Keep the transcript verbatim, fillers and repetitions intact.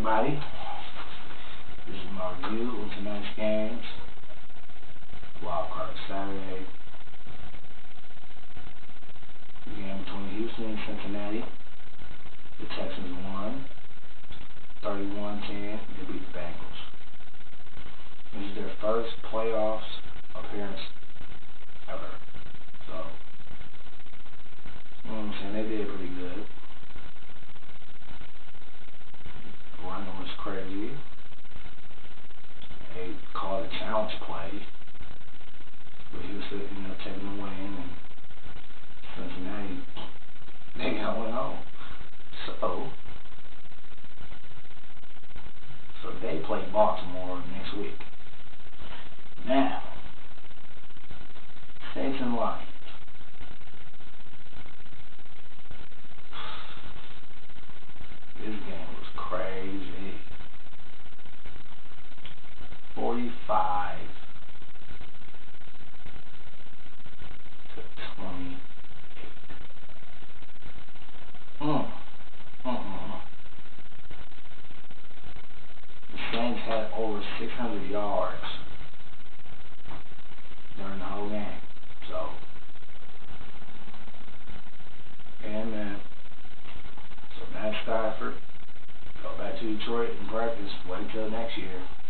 everybody. This is my review of tonight's games. Wild Card Saturday. The game between Houston and Cincinnati. The Texans won thirty-one ten. They beat the Bengals. This is their first playoffs appearance ever. So, you know what I'm saying? They did pretty good. The running was crazy. They called a challenge play, but Houston ended up taking the win, and Cincinnati, they got one home. So, so they play Baltimore next week. Now, Saints and Lions. This game was crazy. forty-five to twenty-eight. Mm. Mm-mm. The Saints had over six hundred yards during the whole game. So, yeah, man. So Matt Stafford, go back to Detroit and practice. Wait till next year.